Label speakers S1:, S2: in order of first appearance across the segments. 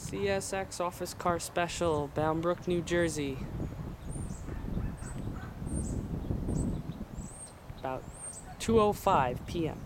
S1: CSX office car special, Bound Brook, New Jersey. About 2:05 p.m.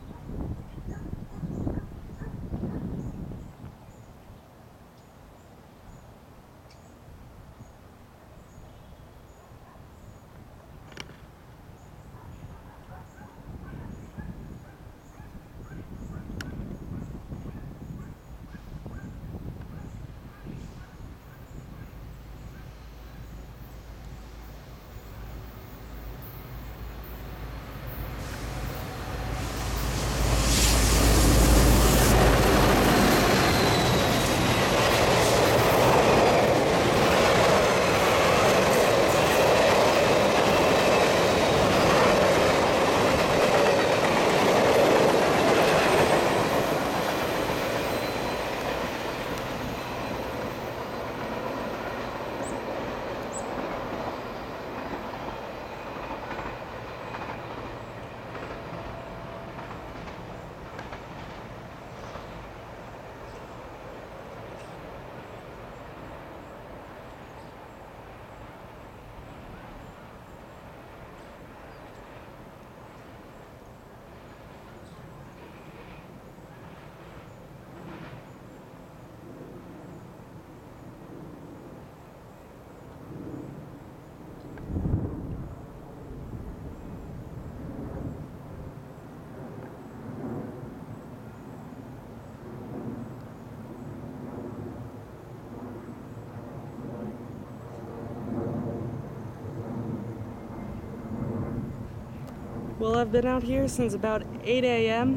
S1: Well, I've been out here since about 8 a.m.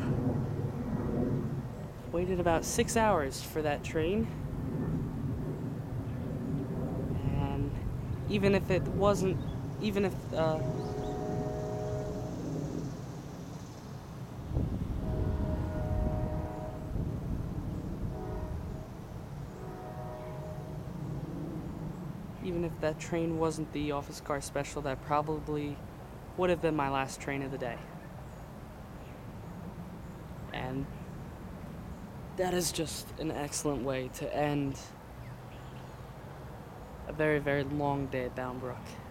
S1: Waited about 6 hours for that train. And even if it wasn't, even if, even if that train wasn't the office car special, that probably would have been my last train of the day. And that is just an excellent way to end a very, very long day at Bound Brook.